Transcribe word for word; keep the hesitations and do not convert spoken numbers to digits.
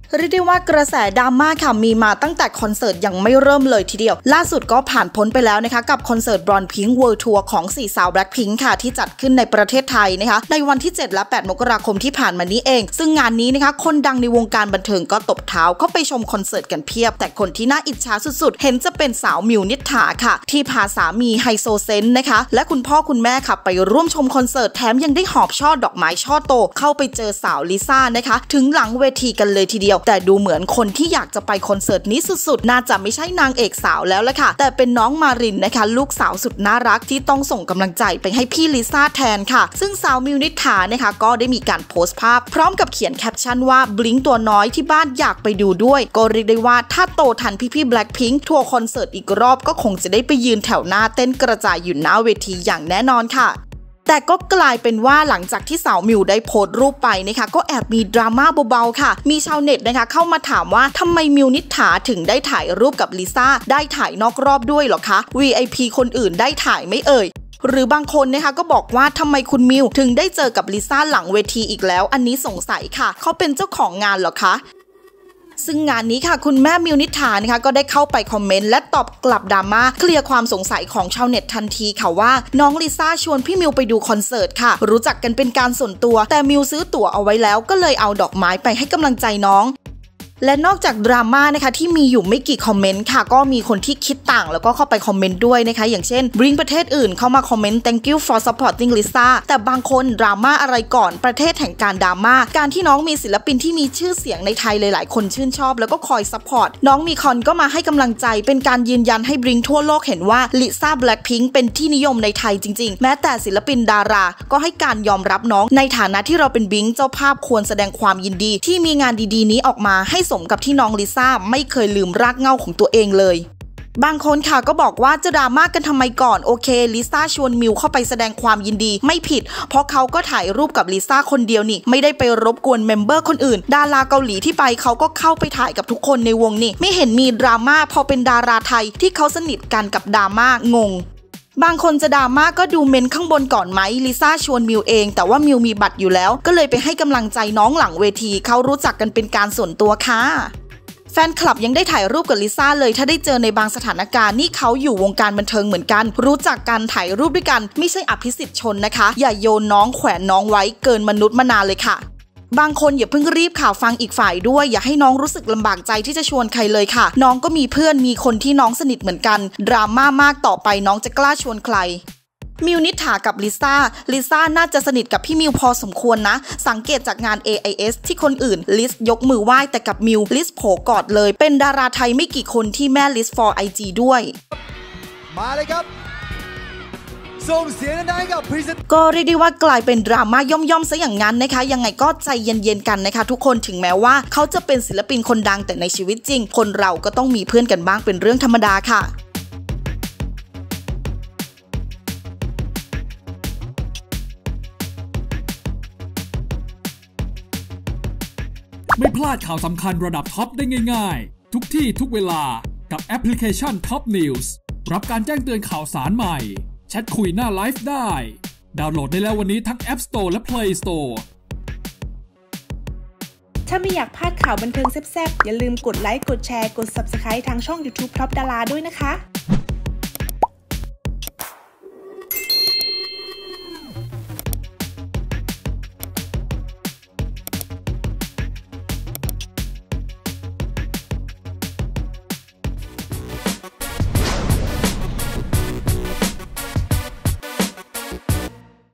เรียกได้ว่ากระแสดราม่าค่ะมีมาตั้งแต่คอนเสิร์ตยังไม่เริ่มเลยทีเดียวล่าสุดก็ผ่านพ้นไปแล้วนะคะกับคอนเสิร์ต Blackpink World Tour ของสี่สาว Blackpink ค่ะที่จัดขึ้นในประเทศไทยนะคะในวันที่เจ็ดและแปดมกราคมที่ผ่านมานี้เองซึ่งงานนี้นะคะคนดังในวงการบันเทิงก็ตบเท้าเข้าไปชมคอนเสิร์ตกันเพียบแต่คนที่น่าอิจฉาสุดๆเห็นจะเป็นสาวมิวนิษฐาค่ะที่พาสามีไฮโซเซนนะคะและคุณพ่อคุณแม่ค่ะไปร่วมชมคอนเสิร์ตแถมยังได้หอบช่อดอกไม้ช่อโตเข้าไปเจอสาวลิซ่านะคะถึงหลังเวทีกันเลยทีเดียวแต่ดูเหมือนคนที่อยากจะไปคอนเสิร์ตนี้สุดๆน่าจะไม่ใช่นางเอกสาวแล้วละค่ะแต่เป็นน้องมารินนะคะลูกสาวสุดน่ารักที่ต้องส่งกำลังใจไปให้พี่ลิซ่าแทนค่ะซึ่งสาวมิวนิษฐานะคะก็ได้มีการโพสต์ภาพพร้อมกับเขียนแคปชั่นว่าบลิงตัวน้อยที่บ้านอยากไปดูด้วยก็เรียกได้ว่าถ้าโตทันพี่ๆ Blackpink ทัวร์คอนเสิร์ตอีกรอบก็คงจะได้ไปยืนแถวหน้าเต้นกระจายอยู่หน้าเวทีอย่างแน่นอนค่ะแต่ก็กลายเป็นว่าหลังจากที่สาวมิวได้โพสต์รูปไปนะคะก็แอบมีดราม่าเบาๆค่ะมีชาวเน็ตนะคะเข้ามาถามว่าทำไมมิวนิษฐาถึงได้ถ่ายรูปกับลิซ่าได้ถ่ายนอกรอบด้วยหรอคะ วี ไอ พี คนอื่นได้ถ่ายไม่เอ่ยหรือบางคนนะคะก็บอกว่าทำไมคุณมิวถึงได้เจอกับลิซ่าหลังเวทีอีกแล้วอันนี้สงสัยค่ะเขาเป็นเจ้าของงานเหรอคะซึ่งงานนี้ค่ะคุณแม่มิวนิษฐานะคะก็ได้เข้าไปคอมเมนต์และตอบกลับดราม่าเคลียร์ความสงสัยของชาวเน็ตทันทีค่ะว่าน้องลิซ่าชวนพี่มิวไปดูคอนเสิร์ตค่ะรู้จักกันเป็นการส่วนตัวแต่มิวซื้อตั๋วเอาไว้แล้วก็เลยเอาดอกไม้ไปให้กำลังใจน้องและนอกจากดราม่านะคะที่มีอยู่ไม่กี่คอมเมนต์ค่ะก็มีคนที่คิดต่างแล้วก็เข้าไปคอมเมนต์ด้วยนะคะอย่างเช่นบริงประเทศอื่นเข้ามาคอมเมนต์ thank you for supporting Lisa แต่บางคนดราม่าอะไรก่อนประเทศแห่งการดราม่าการที่น้องมีศิลปินที่มีชื่อเสียงในไทยหลายๆคนชื่นชอบแล้วก็คอยซัพพอร์ตน้องมีคอนก็มาให้กำลังใจเป็นการยืนยันให้บริงทั่วโลกเห็นว่า Lisa Blackpink เป็นที่นิยมในไทยจริงๆแม้แต่ศิลปินดาราก็ให้การยอมรับน้องในฐานะที่เราเป็นบริงเจ้าภาพควรแสดงความยินดีที่มีงานดีๆนี้ออกมาให้สมกับที่น้องลิซ่าไม่เคยลืมรากเหง้าของตัวเองเลยบางคนค่ะก็บอกว่าจะดราม่ากันทำไมก่อนโอเคลิซ่าชวนมิวเข้าไปแสดงความยินดีไม่ผิดเพราะเขาก็ถ่ายรูปกับลิซ่าคนเดียวนี่ไม่ได้ไปรบกวนเมมเบอร์คนอื่นดาราเกาหลีที่ไปเขาก็เข้าไปถ่ายกับทุกคนในวงนี่ไม่เห็นมีดราม่าพอเป็นดาราไทยที่เขาสนิทกันกับดราม่างงบางคนจะดราม่าก็ดูเมนข้างบนก่อนไหมลิซ่าชวนมิวเองแต่ว่ามิวมีบัตรอยู่แล้วก็เลยไปให้กำลังใจน้องหลังเวทีเขารู้จักกันเป็นการส่วนตัวค่ะแฟนคลับยังได้ถ่ายรูปกับลิซ่าเลยถ้าได้เจอในบางสถานการณ์นี่เขาอยู่วงการบันเทิงเหมือนกันรู้จักกันถ่ายรูปด้วยกันไม่ใช่อภิสิทธิ์ชนนะคะอย่าโยนน้องแขวนน้องไว้เกินมนุษย์มานานเลยค่ะบางคนอย่าเพิ่งรีบข่าวฟังอีกฝ่ายด้วยอย่าให้น้องรู้สึกลำบากใจที่จะชวนใครเลยค่ะน้องก็มีเพื่อนมีคนที่น้องสนิทเหมือนกันดราม่ามากต่อไปน้องจะกล้าชวนใครมิวนิษฐากับลิซ่าลิซ่าน่าจะสนิทกับพี่มิวพอสมควรนะสังเกตจากงาน เอ ไอ เอส ที่คนอื่นลิสยกมือไหว้แต่กับมิวลิสโผกอดเลยเป็นดาราไทยไม่กี่คนที่แม่ลิส for ไอ จี ด้วยมาเลยครับส่งเสียงได้กับพรีเซนเตอร์ก็เรียกได้ว่ากลายเป็นดราม่าย่อมๆซะอย่างนั้นนะคะยังไงก็ใจเย็นๆกันนะคะทุกคนถึงแม้ว่าเขาจะเป็นศิลปินคนดังแต่ในชีวิตจริงคนเราก็ต้องมีเพื่อนกันบ้างเป็นเรื่องธรรมดาค่ะไม่พลาดข่าวสำคัญระดับท็อปได้ง่ายๆทุกที่ทุกเวลากับแอปพลิเคชัน Top News รับการแจ้งเตือนข่าวสารใหม่แชทคุยหน้าไลฟ์ได้ดาวน์โหลดได้แล้ววันนี้ทั้ง App Store และ Play Store ถ้าไม่อยากพลาดข่าวบันเทิงแซ่บๆอย่าลืมกดไลค์กดแชร์กด ซับสไครบ์ ทางช่อง YouTube Top Dara ด้วยนะคะ